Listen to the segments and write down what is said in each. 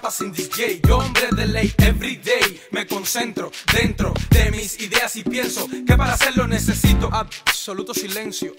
rapa sin DJ. Yo hombre de ley, everyday me concentro dentro de mis ideas y pienso que para hacerlo necesito absoluto silencio.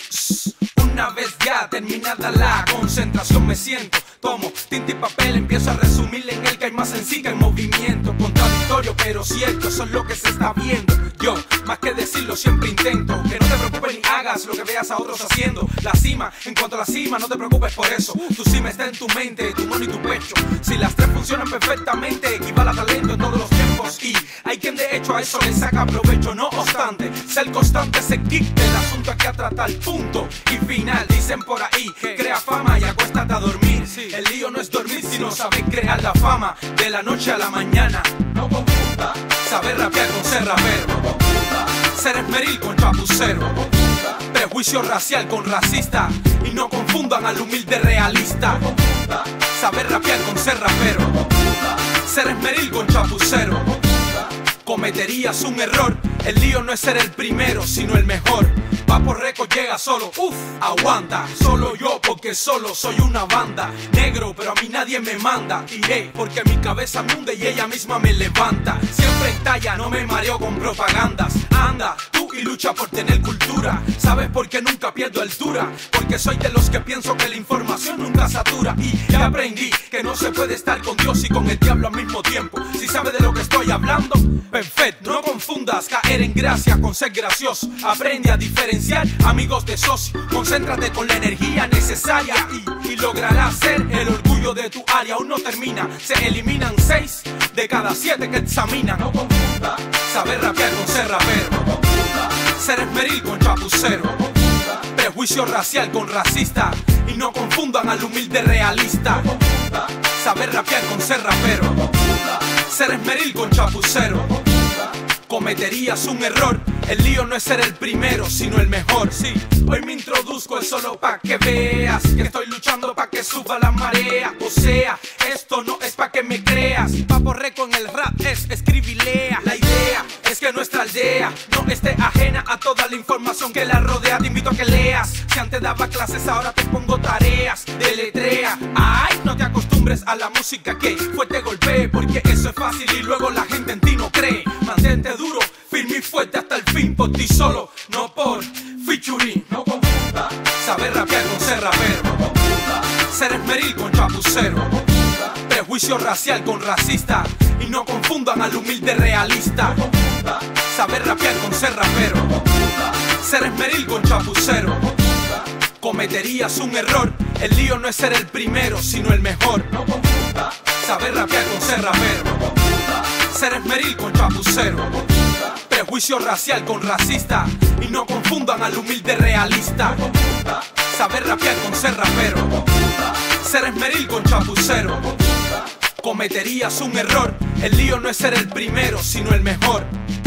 Una vez ya terminada la concentración me siento, tomo tinta y papel, empiezo a resumir en él que hay más en sí que en movimiento. Contradictorio pero cierto, eso es lo que se está viendo. Yo, más que decirlo, siempre intento que no te preocupes ni hagas lo que veas a otros haciendo. La cima, en cuanto a la cima, no te preocupes por eso. Tu cima está en tu mente, tu mano y tu pecho. Si las tres funcionan perfectamente, equivale a talento en todos los tiempos. Y hay quien de hecho a eso le saca provecho. No obstante, ser constante se quite el asunto aquí a tratar, punto y final. Dicen por ahí, crea fama y acuéstate a dormir. El lío no es dormir, sino saber crear la fama de la noche a la mañana. No confunda saber rapear con ser rapero. No confunda ser esmeril con chapucero. No confunda prejuicio racial con racista. Y no confundan al humilde realista. No confunda saber rapear con ser rapero. No confunda ser esmeril con chapucero. No confunda cometerías un error. El lío no es ser el primero, sino el mejor. Papo Records llega solo, aguanta. Solo yo porque solo soy una banda. Negro pero a mí nadie me manda. Iré porque mi cabeza me hunde y ella misma me levanta. Siempre en talla, no me mareo con propagandas. Anda, tú y lucha por tener cultura. ¿Sabes por qué nunca pierdo altura? Porque soy de los que pienso que la información nunca satura. Y ya aprendí que no se puede estar con Dios y con el diablo al mismo tiempo. Si sabes de lo que estoy hablando, perfecto. No confundas caer en gracia con ser gracioso. Aprende a diferenciar amigos de socio. Concéntrate con la energía necesaria y lograrás ser el orgullo de tu área. Aún no termina, se eliminan 6 de cada 7 que examinan. No confunda saber rapear con ser rapero. No confunda ser esmeril con chapucero. No confunda prejuicio racial con racista. Y no confundan al humilde realista. No confunda saber rapear con ser rapero. No confunda ser esmeril con chapucero. No confunda cometerías un error. El lío no es ser el primero, sino el mejor. Sí, hoy me introduzco, es solo pa' que veas que estoy luchando pa' que suba la marea. O sea, esto no es pa' que me creas. Papo Records en el rap es escribe y lea. La idea es que nuestra aldea no esté ajena a toda la información que la rodea. Te invito a que leas. Si antes daba clases, ahora te pongo tareas. Deletrea, ay, no te acostumbres a la música que fuerte golpee, porque eso es fácil y luego la gente en ti no cree. Mantente duro, firme y fuerte hasta el fin, por ti solo, no por featuring. No confunda saber rapear con ser rapero. No confunda ser esmeril con chapucero. No confunda prejuicio racial con racista. Y no confundan al humilde realista. No confunda saber rapear con ser rapero. No confunda ser esmeril con chapucero. No confunda cometerías un error. El lío no es ser el primero, sino el mejor. No confunda saber rapear con ser rapero. No confunda ser esmeril con chapucero. No confunda prejuicio racial con racista. Y no confundan al humilde realista. No confunda saber rapear con ser rapero. No confunda ser esmeril con chapucero. No confunda cometerías un error. El lío no es ser el primero, sino el mejor.